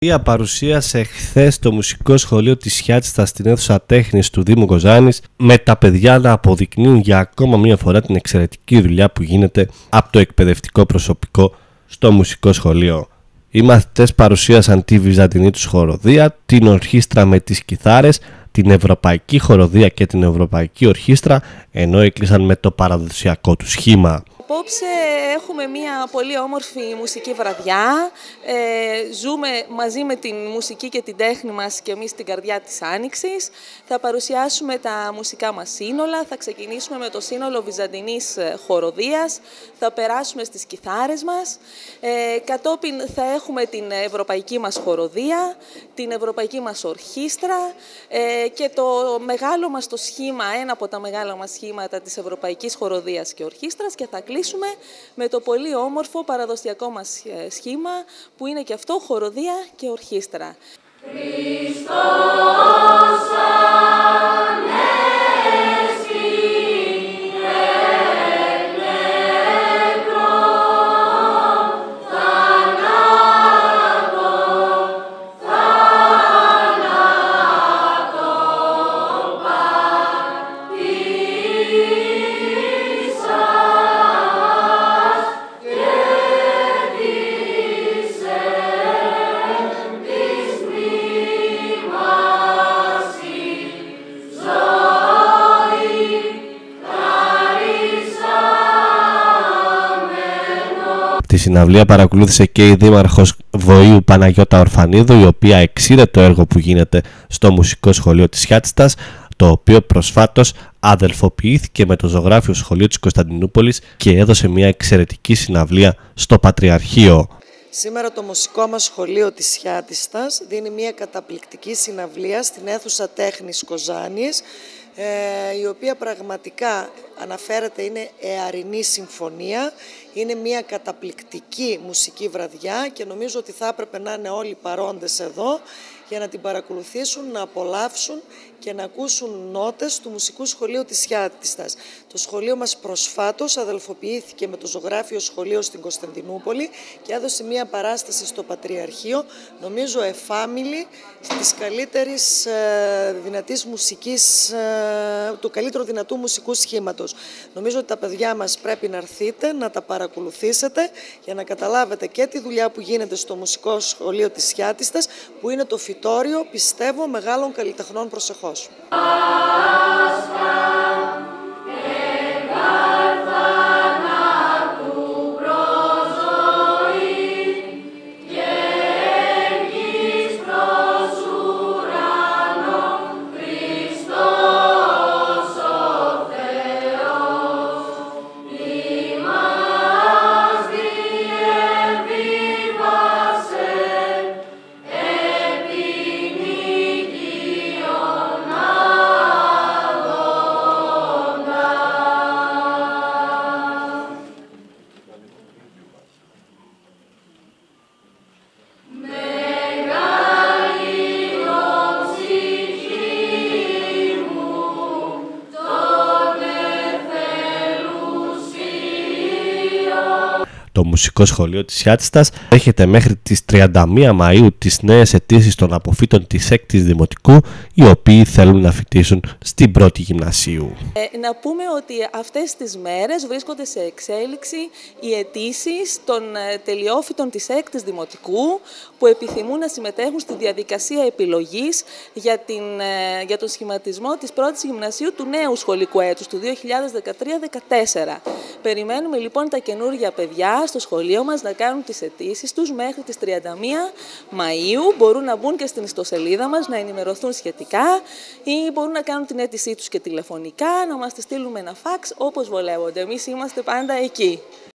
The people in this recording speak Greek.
οποία παρουσίασε χθες το Μουσικό Σχολείο της Χιάτιστας στην αίθουσα τέχνης του Δήμου Κοζάνης, με τα παιδιά να αποδεικνύουν για ακόμα μία φορά την εξαιρετική δουλειά που γίνεται από το εκπαιδευτικό προσωπικό στο Μουσικό Σχολείο. Οι μαθητές παρουσίασαν τη βυζαντινή τους χοροδία, την ορχήστρα με τις κιθάρες, την ευρωπαϊκή χοροδία και την ευρωπαϊκή ορχήστρα, ενώ έκλεισαν με το παραδοσιακό του σχήμα. Απόψε έχουμε μια πολύ όμορφη μουσική βραδιά. Ζούμε μαζί με την μουσική και την τέχνη μας και εμείς στην καρδιά της Άνοιξης. Θα παρουσιάσουμε τα μουσικά μας σύνολα, θα ξεκινήσουμε με το σύνολο βυζαντινής χοροδίας, θα περάσουμε στις κιθάρες μας. Κατόπιν θα έχουμε την ευρωπαϊκή μας χοροδία, την ευρωπαϊκή μας ορχήστρα και το μεγάλο μας το σχήμα, ένα από τα μεγάλα μας σχήματα της ευρωπαϊκής χοροδίας και ορχήστρας, και θα κλείσουμε με το πολύ όμορφο παραδοσιακό μας σχήμα που είναι και αυτό χοροδία και ορχήστρα. Τη συναυλία παρακολούθησε και η Δήμαρχος Βοήου Παναγιώτα Ορφανίδου, η οποία εξήρε το έργο που γίνεται στο Μουσικό Σχολείο της Χιάτιστας, το οποίο προσφάτως αδελφοποιήθηκε με το Ζωγράφιο Σχολείο της Κωνσταντινούπολης και έδωσε μια εξαιρετική συναυλία στο Πατριαρχείο. Σήμερα το Μουσικό μας Σχολείο της Χιάτιστας δίνει μια καταπληκτική συναυλία στην αίθουσα τέχνης Κοζάνης, η οποία πραγματικά αναφέρεται είναι Εαρινή Συμφωνία. Είναι μια καταπληκτική μουσική βραδιά και νομίζω ότι θα έπρεπε να είναι όλοι παρόντες εδώ για να την παρακολουθήσουν, να απολαύσουν και να ακούσουν νότες του Μουσικού Σχολείου της Χιάτιστας. Το σχολείο μας προσφάτως αδελφοποιήθηκε με το Ζωγράφιο Σχολείο στην Κωνσταντινούπολη και έδωσε μια παράσταση στο Πατριαρχείο, νομίζω εφάμιλη της καλύτερης δυνατής μουσικής, του καλύτερου δυνατού μουσικού σχήματος. Νομίζω ότι τα παιδιά μας πρέπει να έρθετε, να τα παρακολουθήσετε για να καταλάβετε και τη δουλειά που γίνεται στο Μουσικό Σχολείο της Χιάτιστας, που είναι το φυτόριο, πιστεύω, μεγάλων καλλιτεχνών προσεχώς. Το Μουσικό Σχολείο της Χιάτιστας έχετε μέχρι τις 31 Μαΐου τις νέες αιτήσεις των αποφύτων της 6ης Δημοτικού, οι οποίοι θέλουν να φοιτήσουν στην 1η Γυμνασίου. Να πούμε ότι αυτές τις μέρες βρίσκονται σε εξέλιξη οι αιτήσεις των τελειόφοιτων της 6ης Δημοτικού που επιθυμούν να συμμετέχουν στη διαδικασία επιλογής για τον σχηματισμό της 1ης Γυμνασίου του νέου σχολικού έτους του 2013-14. Περιμένουμε λοιπόν τα καινούργια παιδιά στο σχολείο μας να κάνουν τις αιτήσεις τους μέχρι τις 31 Μαΐου. Μπορούν να μπουν και στην ιστοσελίδα μας να ενημερωθούν σχετικά ή μπορούν να κάνουν την αίτησή τους και τηλεφωνικά, να μας τη στείλουν με ένα φαξ όπως βολεύονται. Εμείς είμαστε πάντα εκεί.